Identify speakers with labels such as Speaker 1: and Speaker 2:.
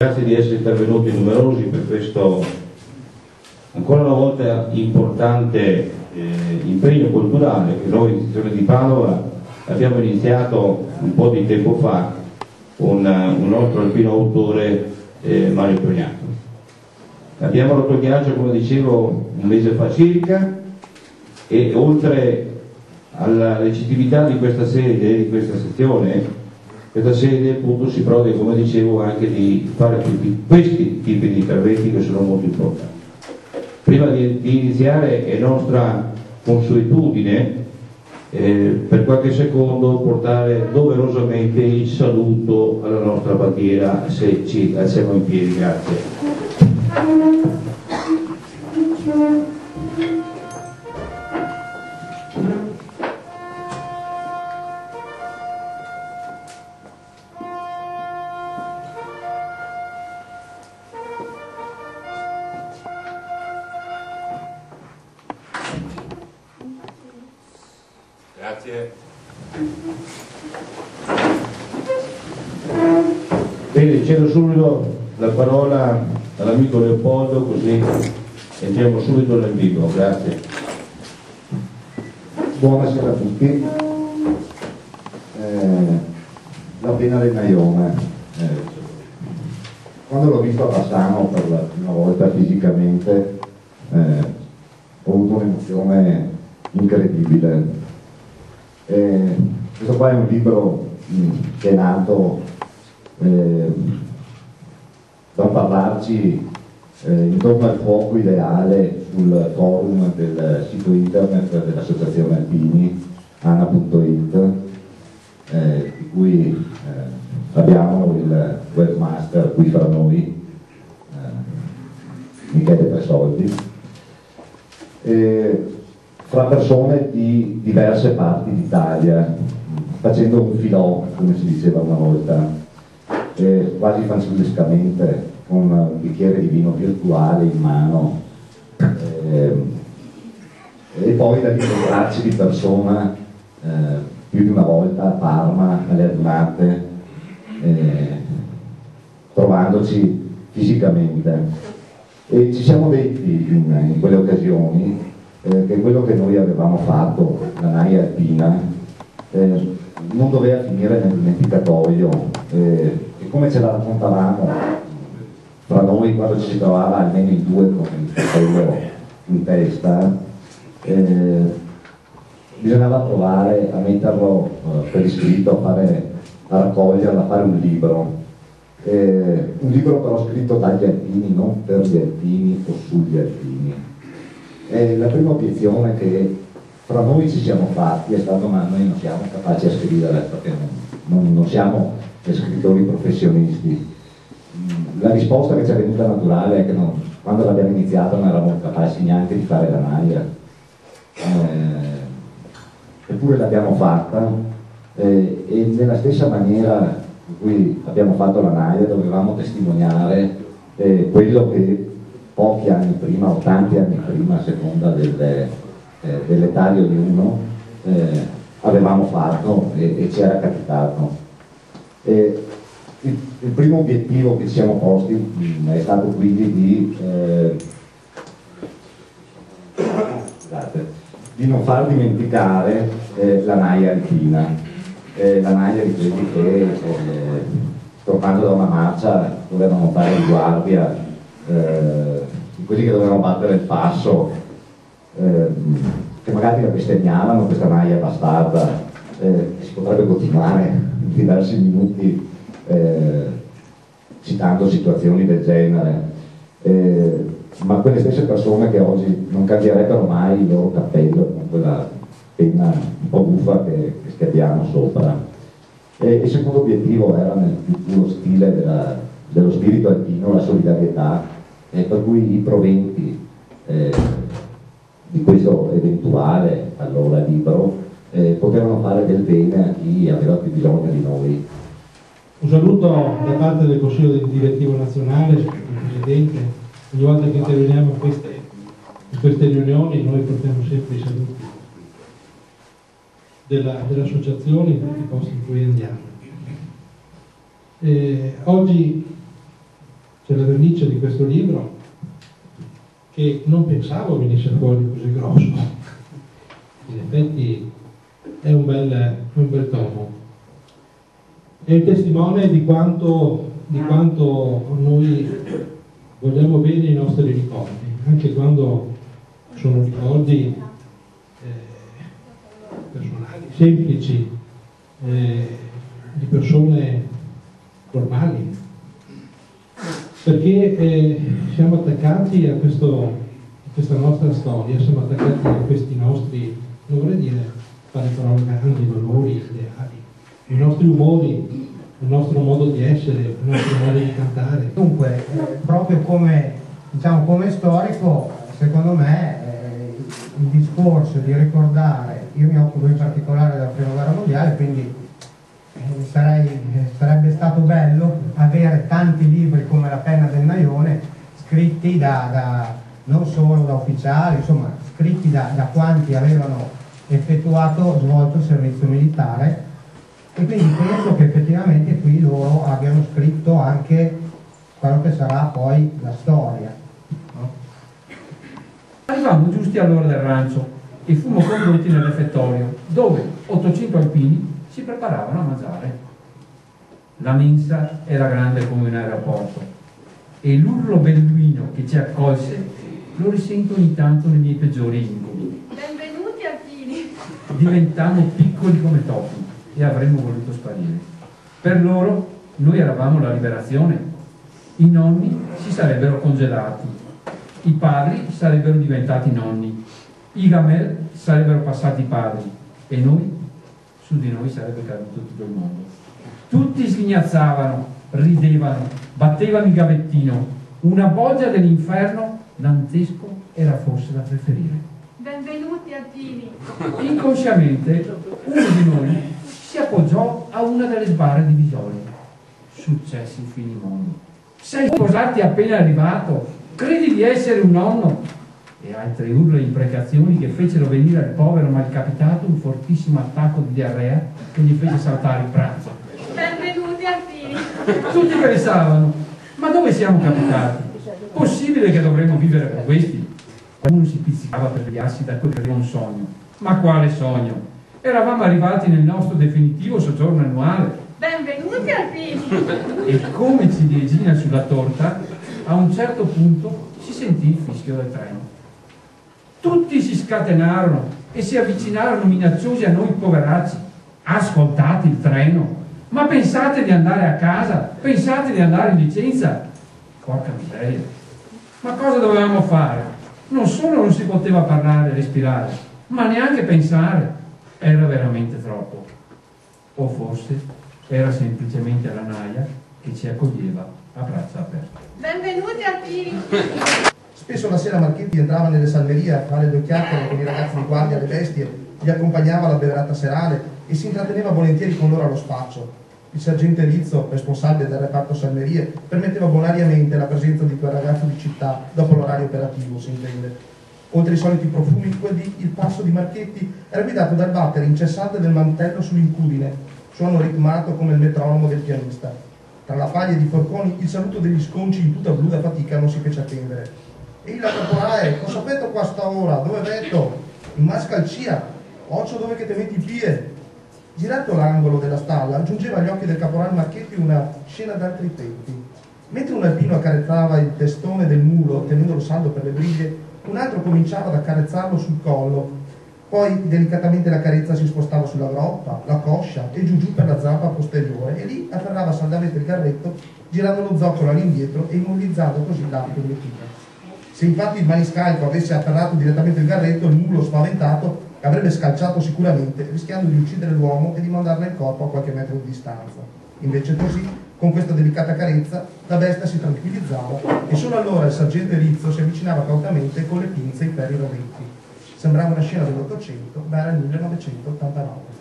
Speaker 1: Grazie di essere intervenuti numerosi per questo ancora una volta importante impegno culturale che noi, istituzione di Padova, abbiamo iniziato un po' di tempo fa con un nostro alpino autore, Mario Tognato. Abbiamo rotto il ghiaccio, come dicevo, un mese fa circa, e oltre alla legittimità di questa sede, di questa sezione, questa sede appunto si prodiga, come dicevo, anche di fare questi tipi di interventi che sono molto importanti. Prima di iniziare è nostra consuetudine per qualche secondo portare doverosamente il saluto alla nostra bandiera, se ci alziamo in piedi. Grazie. Grazie. Bene, cedo subito la parola all'amico Leopoldo, così entriamo subito nel vivo. Grazie.
Speaker 2: Buonasera a tutti. La pena del Naione. Quando l'ho visto a Bassano per la prima volta fisicamente ho avuto un'emozione incredibile. Questo qua è un libro che è nato da parlarci intorno al fuoco ideale sul forum del sito internet dell'associazione Alpini, ana.it, di cui abbiamo il webmaster qui fra noi, Michele Tresoldi, fra persone di diverse parti d'Italia, facendo un filò, come si diceva una volta, quasi fanciullescamente, con un bicchiere di vino virtuale in mano, e poi da incontrarci di persona più di una volta a Parma, alle Adunate, trovandoci fisicamente. E ci siamo detti in quelle occasioni che quello che noi avevamo fatto, la Naia Alpina, non doveva finire nel dimenticatoio, e come ce la raccontavamo fra noi quando ci si trovava almeno in due con il cappello in testa, bisognava provare a metterlo per iscritto, a raccoglierlo, a fare un libro però scritto dagli alpini, non per gli alpini o sugli alpini. La prima obiezione che fra noi ci siamo fatti è stata: ma noi non siamo capaci a scrivere, perché non siamo scrittori professionisti. La risposta che ci è venuta naturale è che quando l'abbiamo iniziato non eravamo capaci neanche di fare la Naia, eppure l'abbiamo fatta, e nella stessa maniera in cui abbiamo fatto la Naia dovevamo testimoniare quello che pochi anni prima o tanti anni prima, a seconda dell'età di ognuno, avevamo fatto e ci era capitato. Il primo obiettivo che ci siamo posti è stato quindi di non far dimenticare la Naia alpina, la Naia di quelli che tornando da una marcia dovevano fare in guardia, di quelli che dovevano battere il passo, che magari la bestemmiavano questa Naia bastarda, si potrebbe continuare in diversi minuti citando situazioni del genere, ma quelle stesse persone che oggi non cambierebbero mai il loro cappello con quella penna un po' buffa che abbiamo sopra. Il secondo obiettivo era nel più puro stile dello spirito alpino, la solidarietà, per cui i proventi di questo eventuale allora libro potevano fare del bene a chi aveva più bisogno di noi.
Speaker 3: Un saluto da parte del Consiglio Direttivo Nazionale, il Presidente. Ogni volta che interveniamo in queste riunioni noi portiamo sempre i saluti dell'associazione in tutti i posti in cui andiamo. Oggi c'è la vernice di questo libro che non pensavo venisse fuori così grosso. In effetti è un bel tomo. È il testimone di quanto noi vogliamo bene i nostri ricordi, anche quando sono ricordi personali, semplici, di persone normali, perché siamo attaccati a questa nostra storia, siamo attaccati a questi nostri, non vorrei dire fare parole grandi, valori, ideali, i nostri umori, il nostro modo di essere, il nostro modo di cantare.
Speaker 4: Dunque, proprio come, diciamo, come storico, secondo me il discorso di ricordare, io mi occupo in particolare della Prima Guerra Mondiale, quindi sarebbe stato bello avere tanti libri come La penna del Naione, scritti non solo da ufficiali, insomma, scritti da quanti avevano svolto il servizio militare, e quindi penso che effettivamente qui loro abbiano scritto anche quello che sarà poi la storia.
Speaker 5: Arrivammo giusti all'ora del rancio e fummo condotti nel refettorio, dove 800 alpini si preparavano a mangiare. La mensa era grande come un aeroporto e l'urlo beduino che ci accolse lo risento ogni tanto nei miei peggiori incubi.
Speaker 6: Benvenuti alpini!
Speaker 5: Diventammo piccoli come topi e avremmo voluto sparire. Per loro noi eravamo la liberazione. I nonni si sarebbero congelati, i padri sarebbero diventati nonni, i gamel sarebbero passati padri e noi, su di noi sarebbe caduto tutto il mondo. Tutti sghignazzavano, ridevano, battevano il gavettino. Una bolgia dell'inferno dantesco era forse da preferire.
Speaker 6: Benvenuti alpini!
Speaker 5: Inconsciamente uno di noi si appoggiò a una delle sbarre divisorie. Successi finimondo. Sei sposati appena arrivato? Credi di essere un nonno? E altre urla e imprecazioni che fecero venire al povero malcapitato un fortissimo attacco di diarrea che gli fece saltare il pranzo.
Speaker 6: Benvenuti alpini!
Speaker 5: Tutti pensavano, ma dove siamo capitati? Possibile che dovremmo vivere con questi? Qualcuno si pizzicava per svegliarsi da quel che era un sogno. Ma quale sogno? Eravamo arrivati nel nostro definitivo soggiorno annuale.
Speaker 6: Benvenuti alpini!
Speaker 5: E come ciliegina sulla torta, a un certo punto si sentì il fischio del treno. Tutti si scatenarono e si avvicinarono minacciosi a noi poveracci. Ascoltate il treno! Ma pensate di andare a casa? Pensate di andare in licenza? Porca miseria! Ma cosa dovevamo fare? Non solo non si poteva parlare e respirare, ma neanche pensare. Era veramente troppo. O forse era semplicemente la naia che ci accoglieva a braccia aperte.
Speaker 6: Benvenuti alpini!
Speaker 7: Spesso la sera Marchetti entrava nelle salmerie a fare 2 chiacchiere con i ragazzi di guardia alle bestie, li accompagnava alla beverata serale e si intratteneva volentieri con loro allo spaccio. Il sergente Rizzo, responsabile del reparto salmerie, permetteva bonariamente la presenza di quel ragazzo di città dopo l'orario operativo, si intende. Oltre ai soliti profumi, quel dì il passo di Marchetti era guidato dal battere incessante del mantello sull'incudine, suono ritmato come il metronomo del pianista. Tra la paglia di forconi il saluto degli sconci in tuta blu da fatica non si fece attendere. Ehi la caporale, cosa sapete qua sta ora? Dove vetto? In mascalcia, occhio dove che te metti i piedi? Girato l'angolo della stalla, giungeva agli occhi del caporale Marchetti una scena d'altri tempi. Mentre un alpino accarezzava il testone del mulo, tenendolo saldo per le briglie, un altro cominciava ad accarezzarlo sul collo. Poi delicatamente la carezza si spostava sulla groppa, la coscia e giù per la zampa posteriore, e lì afferrava saldamente il carretto, girando lo zoccolo all'indietro e immobilizzando così l'abito di lettina. Se infatti il maniscalco avesse afferrato direttamente il carretto, il mulo spaventato avrebbe scalciato sicuramente, rischiando di uccidere l'uomo e di mandarne il corpo a qualche metro di distanza. Invece così, con questa delicata carezza, la bestia si tranquillizzava e solo allora il sergente Rizzo si avvicinava cautamente con le pinze e i ferri roventi. Sembrava una scena dell'800, ma era il 1989.